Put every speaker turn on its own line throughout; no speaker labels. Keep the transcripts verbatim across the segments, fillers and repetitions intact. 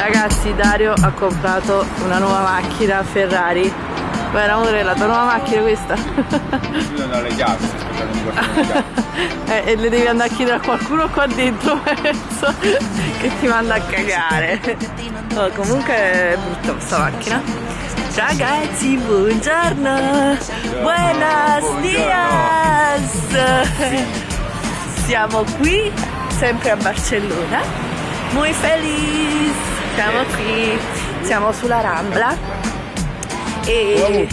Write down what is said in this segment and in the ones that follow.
Ragazzi, Dario ha comprato una nuova macchina Ferrari. Beh, amore, la tua nuova macchina è questa?
Bisogna dare le chiavi, aspettare un po'.
eh, E le devi andare a chiedere a qualcuno qua dentro, penso, che ti manda a cagare. Oh, comunque è brutta questa macchina. Ragazzi, buongiorno! Buenos dias! Siamo qui, sempre a Barcellona. Muy feliz! Siamo qui, siamo sulla Rambla. E...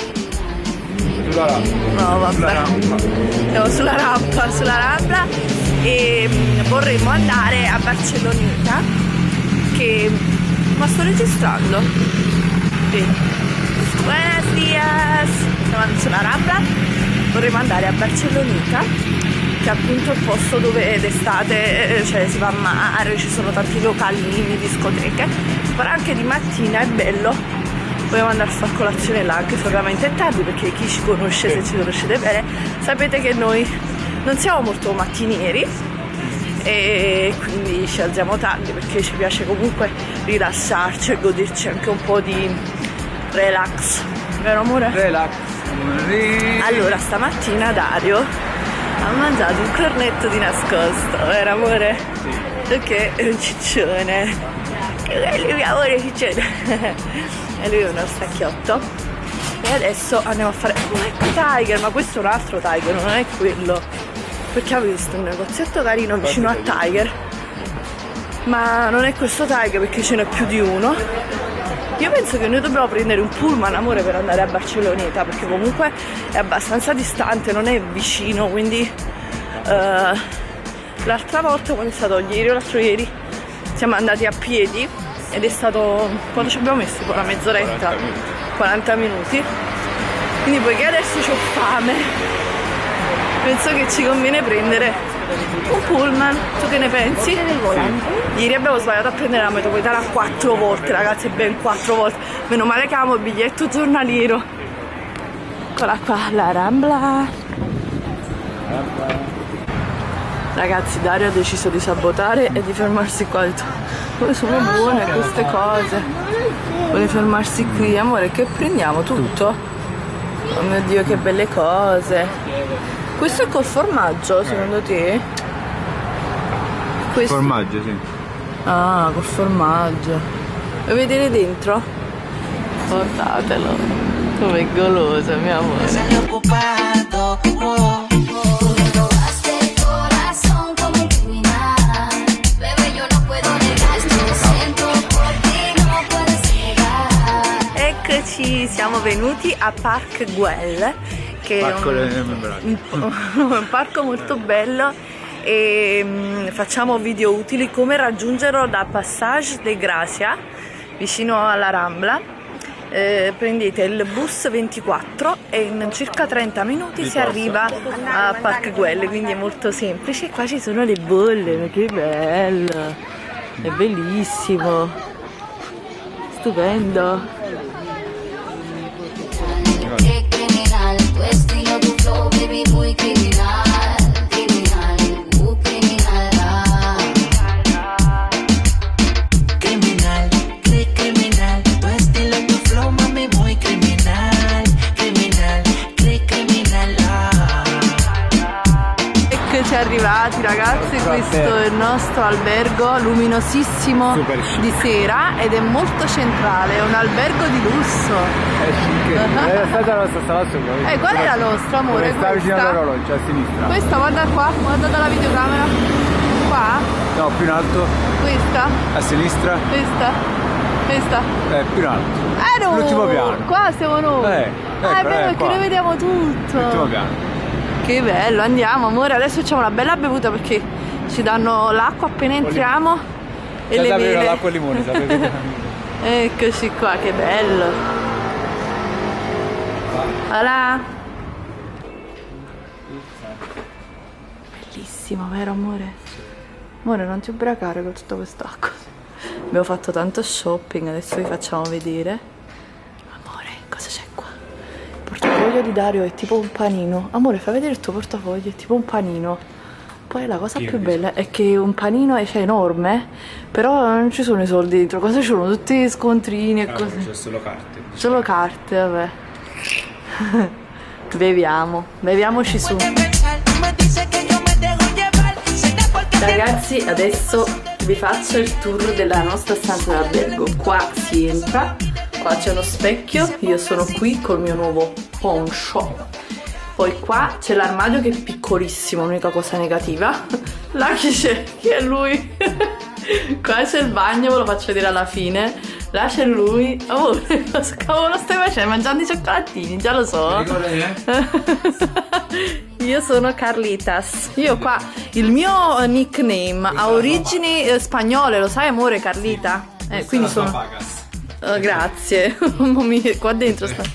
no, vabbè. Siamo sulla rampa, sulla Rambla e vorremmo andare a Barceloneta, che... ma sto registrando? Sì. Buenos dias! Siamo sulla Rambla, vorremmo andare a Barceloneta, che è appunto il posto dove d'estate, cioè, si va a mare, ci sono tanti localini, discoteche, però anche di mattina è bello. Vogliamo andare a fare colazione là, anche se ovviamente è tardi, perché chi ci conosce, se ci conoscete bene, sapete che noi non siamo molto mattinieri e quindi ci alziamo tardi, perché ci piace comunque rilassarci e goderci anche un po' di relax, vero amore?
Relax.
Allora, stamattina Dario ha mangiato un cornetto di nascosto, vero amore?
Sì.
Perché è un ciccione. Che bello, mio amore, ciccione. E lui è uno stacchiotto. E adesso andiamo a fare... oh, ecco Tiger, ma questo è un altro Tiger, non è quello. Perché avevo visto un negozietto carino vicino a Tiger, ma non è questo Tiger, perché ce n'è più di uno. Io penso che noi dobbiamo prendere un pullman, amore, per andare a Barceloneta, perché comunque è abbastanza distante, non è vicino, quindi uh, l'altra volta, quando è stato ieri o l'altro ieri, siamo andati a piedi ed è stato... quando ci abbiamo messo? Una mezz'oretta? quaranta minuti. Quindi poiché adesso ho fame, penso che ci conviene prendere un pullman. Tu che ne pensi? Ieri abbiamo sbagliato a prendere la metropolitana quattro volte, ragazzi, ben quattro volte. Meno male che avevamo il biglietto giornaliero. Eccola qua, la Rambla. Ragazzi, Dario ha deciso di sabotare e di fermarsi qua. Ha detto, come sono buone queste cose. Vuole fermarsi qui, amore, che prendiamo tutto? Oh mio Dio, che belle cose. Questo è col formaggio, secondo te? Questo...
formaggio, sì.
Ah, col formaggio. Vuoi vedere dentro? Guardatelo. Come golosa, mio amore. Eccoci, siamo venuti a Parc Güell, che
Parco
è un, un, un parco molto bello, e um, facciamo video utili come raggiungerlo da Passage de Gracia, vicino alla Rambla. Eh, prendete il bus ventiquattro e in circa trenta minuti si arriva a Parc Güell, quindi è molto semplice. Qua ci sono le bolle, ma che bello, è bellissimo, stupendo. Arrivati, ragazzi, questo è il nostro albergo luminosissimo di sera ed è molto centrale, è un albergo di lusso.
È chic. È stata la nostra stava
Eh, qual è la nostra, amore?
Sta vicino all'orologio, a sinistra.
Questa, guarda qua, guarda dalla videocamera. Qua?
No, più in alto.
Questa?
A sinistra.
Questa? Questa?
Eh, più in alto.
Eh no!
L'ultimo piano.
Qua siamo noi.
Eh,
ah, è vero,
eh,
perché
qua.
noi vediamo tutto.
L'ultimo piano.
Che bello, andiamo amore, adesso facciamo una bella bevuta perché ci danno l'acqua appena entriamo e le mele.
L'acqua e limone, sapete?
Eccoci qua, che bello. Voilà. Bellissimo, vero amore? Amore, non ti ubriacare con tutta quest'acqua. Abbiamo fatto tanto shopping, adesso vi facciamo vedere. Amore, cosa c'è qua? Il portafoglio di Dario è tipo un panino. Amore, fai vedere il tuo portafoglio, è tipo un panino. poi la cosa più bella è che un panino è, cioè, enorme, però non ci sono i soldi dentro, cosa ci sono? Tutti scontrini e
ah,
cose.
C'è solo carte.
Solo carte, vabbè. Beviamo, beviamoci su. Ragazzi, adesso vi faccio il tour della nostra stanza d'albergo. Qua si entra, qua c'è uno specchio, io sono qui col mio nuovo poncho. Poi qua c'è l'armadio che è piccolissimo, l'unica cosa negativa. Là chi c'è? Chi è lui? Qua c'è il bagno, ve lo faccio vedere alla fine. Là c'è lui. Oh, cosa cavolo stai facendo? Mangiando i cioccolatini, già lo so. Io sono Carlitas. Io qua, il mio nickname ha origini eh, spagnole, lo sai amore, Carlita? Eh, quindi sono... Oh, grazie. Qua dentro sta...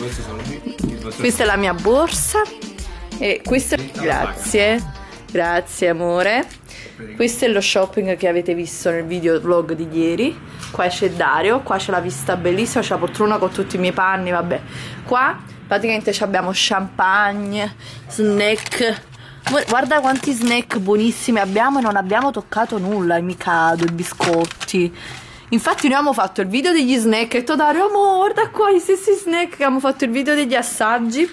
Questa è la mia borsa. E questo... Grazie. Grazie amore. Questo è lo shopping che avete visto nel video vlog di ieri. Qua c'è Dario, qua c'è la vista bellissima, c'è la poltrona con tutti i miei panni, vabbè. Qua praticamente abbiamo champagne, snack. Guarda quanti snack buonissimi abbiamo e non abbiamo toccato nulla, il Mikado, i biscotti. Infatti noi abbiamo fatto il video degli snack e ho detto Dario, amore, guarda qua gli stessi snack, che abbiamo fatto il video degli assaggi.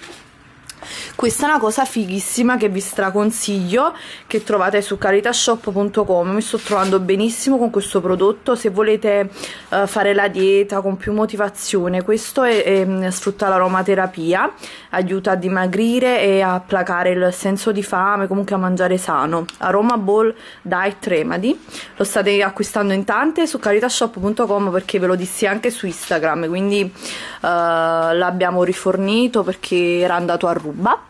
Questa è una cosa fighissima che vi straconsiglio, che trovate su caritashop punto com. Mi sto trovando benissimo con questo prodotto. Se volete uh, fare la dieta con più motivazione, questo è, è, sfrutta l'aromaterapia, aiuta a dimagrire e a placare il senso di fame, comunque a mangiare sano. Aroma Ball Diet Remedy, lo state acquistando in tante su caritashop punto com perché ve lo dissi anche su Instagram, quindi uh, l'abbiamo rifornito perché era andato a ruba.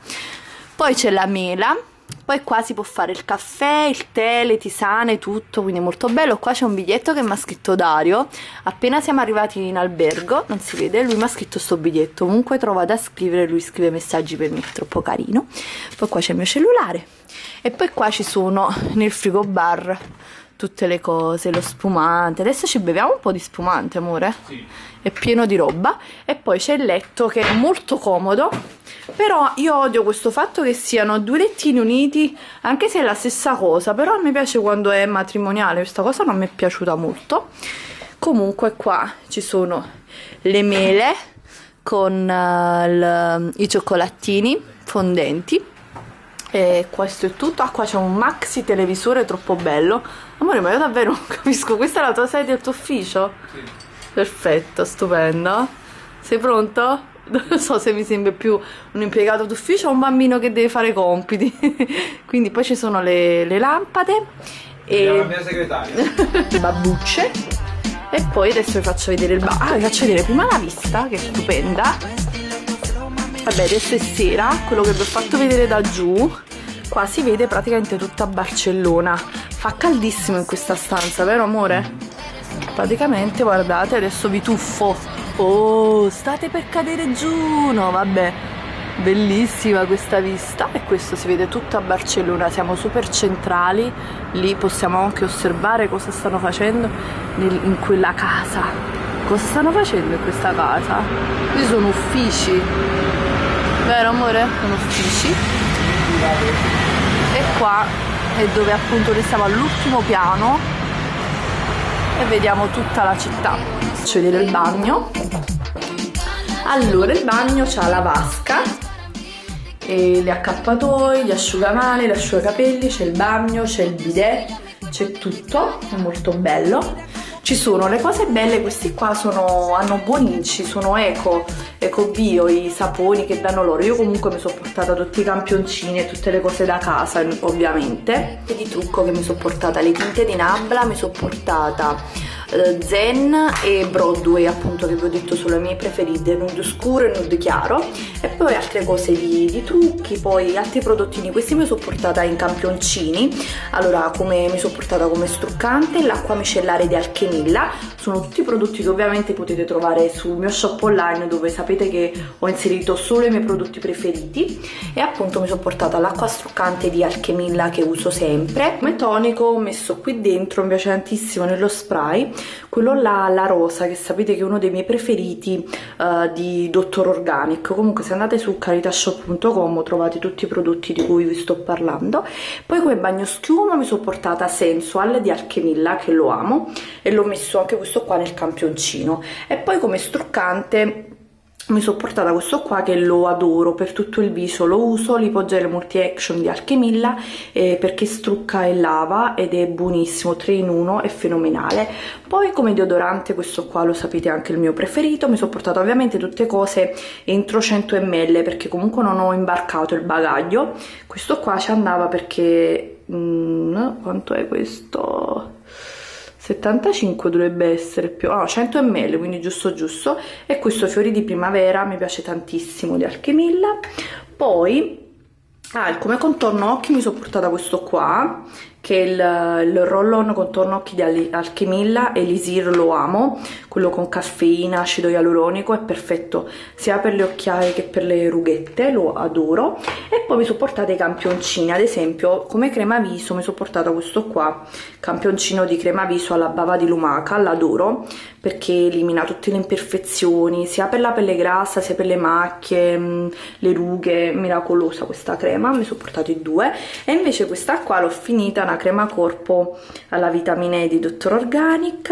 Poi c'è la mela, poi qua si può fare il caffè, il tè, le tisane, tutto, quindi molto bello. Qua c'è un biglietto che mi ha scritto Dario, appena siamo arrivati in albergo, non si vede, lui mi ha scritto sto biglietto, comunque trova da scrivere, lui scrive messaggi per me, troppo carino. Poi qua c'è il mio cellulare e poi qua ci sono nel frigo bar tutte le cose, lo spumante. Adesso ci beviamo un po' di spumante, amore? Sì. È pieno di roba. E poi c'è il letto che è molto comodo, però io odio questo fatto che siano due lettini uniti, anche se è la stessa cosa, però a me piace quando è matrimoniale, questa cosa non mi è piaciuta molto. Comunque qua ci sono le mele con uh, il, i cioccolatini fondenti. E questo è tutto. Ah, qua c'è un maxi televisore troppo bello. Amore, ma io davvero non capisco, questa è la tua sedia del tuo ufficio? Sì. Perfetto, stupendo. Sei pronto? Non so se mi sembra più un impiegato d'ufficio o un bambino che deve fare compiti. Quindi poi ci sono le, le lampade e
la mia segretaria.
Babbucce. E poi adesso vi faccio vedere il ba ah, vi faccio vedere prima la vista, che è stupenda. Vabbè, adesso è sera, quello che vi ho fatto vedere da giù. Qua si vede praticamente tutta Barcellona. Fa caldissimo in questa stanza, vero amore? Praticamente, guardate, adesso vi tuffo. Oh, state per cadere giù. No, vabbè, bellissima questa vista. E questo si vede tutta Barcellona, siamo super centrali. Lì possiamo anche osservare cosa stanno facendo in quella casa. Cosa stanno facendo in questa casa? Qui sono uffici, vero amore? Sono uffici. E qua è dove appunto noi siamo all'ultimo piano e vediamo tutta la città. Faccio vedere il bagno. Allora, il bagno c'ha la vasca e gli accappatoi, gli asciugamani, gli asciugacapelli, c'è il bagno, c'è il bidet, c'è tutto, è molto bello. Ci sono le cose belle, questi qua sono, hanno buonici, sono eco, eco bio, i saponi che danno loro. Io comunque mi sono portata tutti i campioncini e tutte le cose da casa, ovviamente. E di trucco che mi sono portata le tinte di Nabla, mi sono portata uh, Zen e Broadway, appunto, che vi ho detto sono le mie preferite, nude scuro e nude chiaro. E poi altre cose di, di trucchi, poi altri prodottini. Questi mi sono portata in campioncini. Allora, come mi sono portata come struccante l'acqua micellare di Alchemilla. Sono tutti prodotti che ovviamente potete trovare sul mio shop online, dove sapete che ho inserito solo i miei prodotti preferiti. E appunto mi sono portata l'acqua struccante di Alchemilla che uso sempre. Come tonico ho messo qui dentro, mi piace tantissimo, nello spray, quello là, la rosa, che sapete che è uno dei miei preferiti uh, di Dottor Organic. Comunque se andate su caritashop punto com trovate tutti i prodotti di cui vi sto parlando. Poi come bagno schiuma mi sono portata Sensual di Alchemilla, che lo amo, e l'ho messo anche questo qua nel campioncino. E poi come struccante mi sono portata questo qua che lo adoro per tutto il viso, lo uso, l'Ipogel Multi Action di Alchemilla, eh, perché strucca e lava ed è buonissimo, tre in uno, è fenomenale. Poi come deodorante questo qua lo sapete anche il mio preferito, mi sono portata ovviamente tutte cose entro cento millilitri perché comunque non ho imbarcato il bagaglio. Questo qua ci andava perché, mm, quanto è questo? settantacinque dovrebbe essere più, no, cento millilitri, quindi giusto giusto. E questo fiori di primavera mi piace tantissimo di Alchemilla. Poi ah, come contorno occhi mi sono portata questo qua, che è il, il roll-on contorno occhi di Alchemilla, Elisir, lo amo, quello con caffeina, acido ialuronico, è perfetto sia per le occhiaie che per le rughette, lo adoro. E poi mi sono portata i campioncini, ad esempio come crema viso mi sono portata questo qua, campioncino di crema viso alla bava di lumaca, l'adoro perché elimina tutte le imperfezioni sia per la pelle grassa sia per le macchie, le rughe, miracolosa questa crema, mi sono portati due. E invece questa qua l'ho finita, una crema corpo alla vitamina E di Dottor Organic.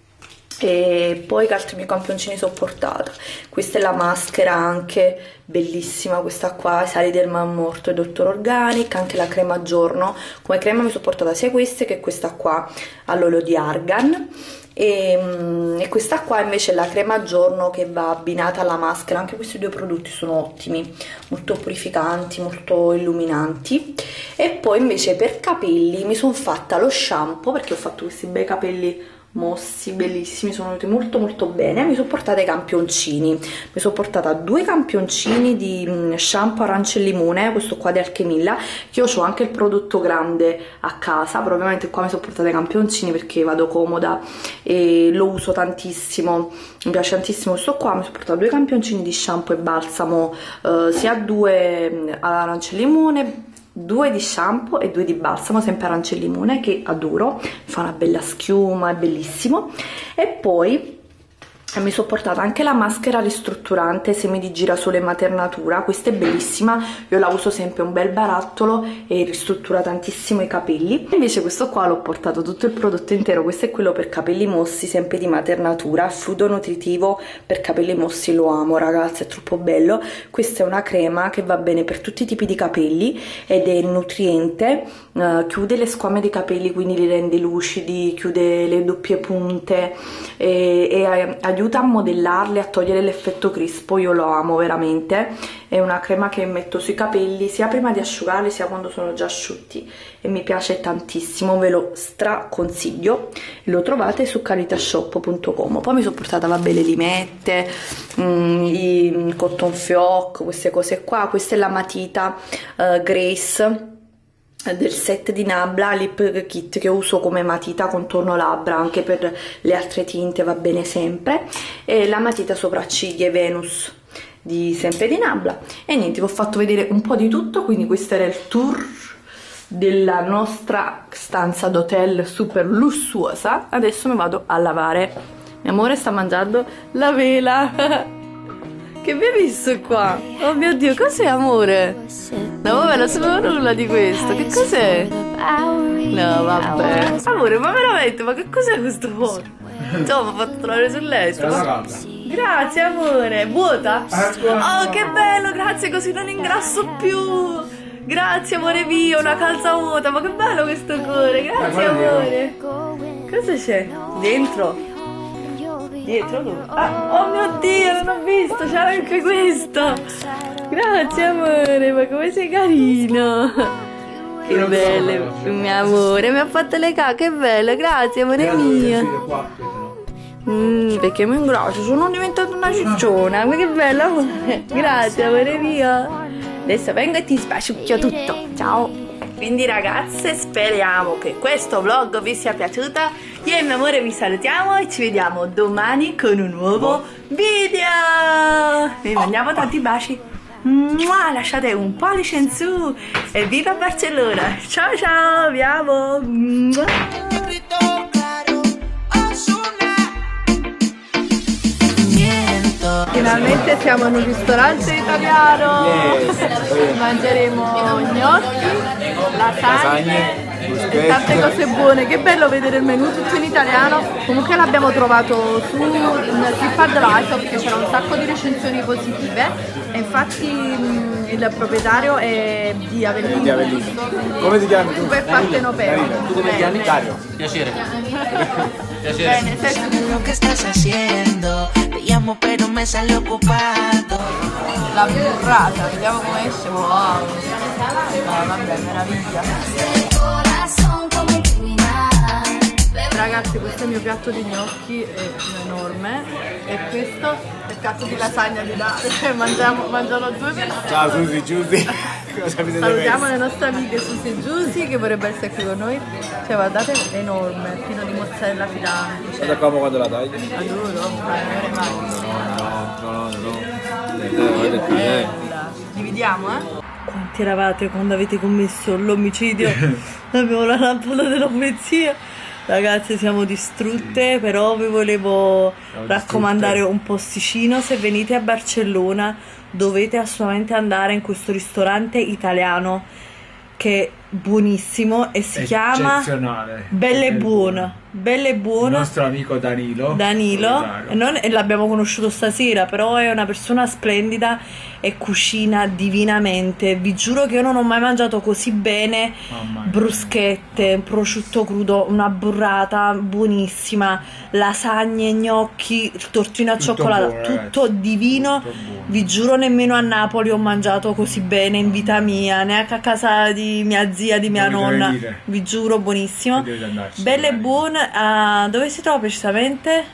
E poi che altri miei campioncini sono portata? Questa è la maschera, anche bellissima questa qua, sali del Mammorto e Dottor Organic. Anche la crema giorno, come crema mi sono portata sia queste che questa qua all'olio di argan. E, e questa qua invece è la crema giorno che va abbinata alla maschera. Anche questi due prodotti sono ottimi, molto purificanti, molto illuminanti. E poi invece per capelli mi sono fatta lo shampoo, perché ho fatto questi bei capelli mossi, bellissimi, sono venuti molto molto bene. Mi sono portata i campioncini, mi sono portata due campioncini di shampoo arancia e limone, questo qua di Alchemilla, che io ho anche il prodotto grande a casa, però ovviamente qua mi sono portata i campioncini perché vado comoda e lo uso tantissimo, mi piace tantissimo questo qua. Mi sono portata due campioncini di shampoo e balsamo, eh, sia due arancia e limone, due di shampoo e due di balsamo, sempre arancia e limone, che adoro, fa una bella schiuma, è bellissimo. E poi mi sono portata anche la maschera ristrutturante semi di girasole Maternatura, questa è bellissima, io la uso sempre, un bel barattolo e ristruttura tantissimo i capelli. Invece questo qua l'ho portato tutto il prodotto intero, questo è quello per capelli mossi, sempre di Maternatura, fluido nutritivo per capelli mossi, lo amo ragazzi, è troppo bello. Questa è una crema che va bene per tutti i tipi di capelli ed è nutriente, uh, chiude le squame dei capelli, quindi li rende lucidi, chiude le doppie punte e, e aiuta aiuta a modellarle, a togliere l'effetto crispo. Io lo amo veramente, è una crema che metto sui capelli sia prima di asciugarli sia quando sono già asciutti e mi piace tantissimo, ve lo straconsiglio. Lo trovate su caritashop punto com. Poi mi sono portata, vabbè, le limette, mm, i cotton fioc, queste cose qua. Questa è la matita uh, Grace del set di Nabla Lip Kit, che uso come matita contorno labbra, anche per le altre tinte va bene sempre. E la matita sopracciglia Venus di sempre di Nabla. E niente, vi ho fatto vedere un po' di tutto, quindi questo era il tour della nostra stanza d'hotel super lussuosa. Adesso mi vado a lavare. Mio amore sta mangiando la vela. Che mi hai visto qua? Oh mio Dio, cos'è amore? No vabbè, non sapevo nulla di questo. Che cos'è? No vabbè. Amore, ma veramente, ma che cos'è questo fuoco? Ciao, mi ha fatto trovare sul letto. Ma... Grazie amore. Vuota? Oh che bello, grazie, così non ingrasso più. Grazie amore mio, una calza vuota. Ma che bello questo cuore. Grazie amore. Cosa c'è? Dentro? Dietro lui. Ah, oh mio Dio, non ho visto, c'è anche questo. Grazie amore, ma come sei carino. Che bello, mio amore, mi ha fatto le cacche, che bello, grazie amore mio. Mm, perché mi ingrosso, sono diventata una cicciona, ma che bello amore. Grazie amore mio. Adesso vengo e ti spasciucchio tutto. Ciao. Quindi ragazze, speriamo che questo vlog vi sia piaciuto. Io e mio amore vi salutiamo e ci vediamo domani con un nuovo video. Vi mandiamo tanti baci. Mua, lasciate un pollice in su e viva Barcellona. Ciao ciao, vi amo. Mua. Finalmente siamo in un ristorante italiano.
Yes.
Mangeremo gnocchi, lasagne e tante cose buone. Che bello vedere il menù tutto in italiano. Comunque l'abbiamo trovato su TripAdvisor perché c'era un sacco di recensioni positive e infatti mh, il proprietario è di Avellino.
Di Avellino. Come ti chiami tu?
Super partenopeo.
Tu come ti chiami? Dario.
Piacere.
Bene, sei
Lo que estás haciendo, te llamo pero me sale ocupado.
la burrata, vediamo come esce. Wow. Ah, vabbè, meraviglia. Ragazzi, questo è il mio piatto di gnocchi, è enorme, e questo è il piatto di lasagna di Dario. Mangiamo, mangiano due persone.
Ciao Susi, Giusy. Cosa avete
Salutiamo le nostre amiche Susi e Giusy che vorrebbe essere qui con noi. Cioè guardate, è enorme, pieno di mozzarella filante.
Guarda come quando la tagli.
Adoro, non vorrei mai.
No, no, no, no. Dai, dai, guarda qui, dai.
Dividiamo, eh? Quanti eravate quando avete commesso l'omicidio? Abbiamo la lampada della polizia. Ragazze, siamo distrutte, però vi volevo
Siamo
raccomandare
distrutte.
un posticino. Se venite a Barcellona dovete assolutamente andare in questo ristorante italiano che è buonissimo e si chiama
Eccezionale.
Belle
Belle
Buona. Belle
Il
Buona.
nostro amico Danilo.
Danilo,
proprietario.
e non- e l'abbiamo conosciuto stasera, però è una persona splendida e cucina divinamente. Vi giuro che io non ho mai mangiato così bene
Mamma mia.
bruschette, prosciutto crudo, una burrata buonissima, lasagne, gnocchi, il tortino al
Tutto
cioccolato,
buono,
tutto
ragazzi.
divino.
Tutto buono.
Vi giuro, nemmeno a Napoli ho mangiato così bene in vita mia, neanche a casa di mia zia, di mia
Dovete
nonna.
venire.
Vi giuro, buonissimo.
Dovete andarci,
Belle e
magari.
buone. A dove si trova precisamente?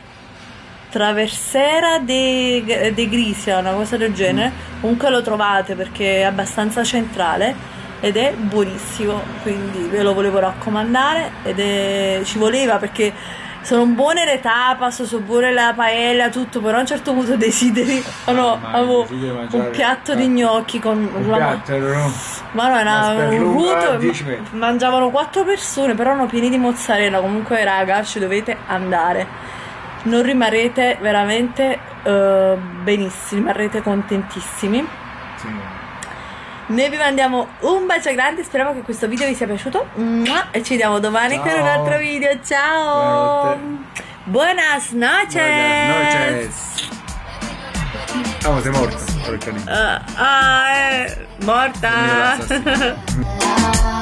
Traversera de, de Grisia, una cosa del genere. Comunque lo trovate perché è abbastanza centrale ed è buonissimo, quindi ve lo volevo raccomandare. Ed è, ci voleva perché sono buone le tapas, sono buone la paella, tutto, però a un certo punto desideri. Oh no,
Mamma mia,
avevo
desideri mangiare-
un piatto di
ah.
gnocchi con
Un
la-
piatto, no?
ma no, era
Una
un
sperlunga
ruto,
a dieci metri.
mangiavano quattro persone, però erano pieni di mozzarella. Comunque raga, ci dovete andare, non rimarrete veramente eh, benissimi, rimarrete contentissimi.
Sì.
Noi vi mandiamo un bacio grande, speriamo che questo video vi sia piaciuto. Mua, e ci vediamo domani
Ciao.
con un altro video. Ciao, buenas noches.
Buenas noches. Ah, sei morto. Porca di-
Ah, ah, è morta.
Mio l'assassino.